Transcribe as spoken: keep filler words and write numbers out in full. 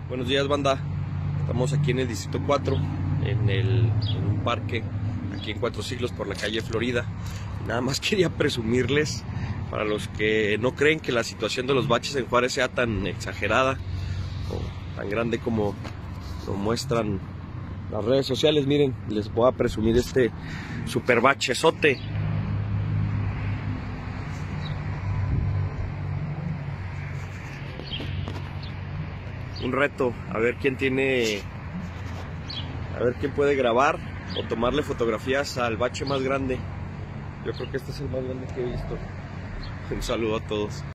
Buenos días, banda. Estamos aquí en el Distrito cuatro, en, el, en un parque, aquí en Cuatro Siglos por la calle Florida. Nada más quería presumirles, para los que no creen que la situación de los baches en Juárez sea tan exagerada o tan grande como lo muestran las redes sociales, miren, les voy a presumir este super bachezote. Un reto, a ver quién tiene, a ver quién puede grabar o tomarle fotografías al bache más grande. Yo creo que este es el más grande que he visto. Un saludo a todos.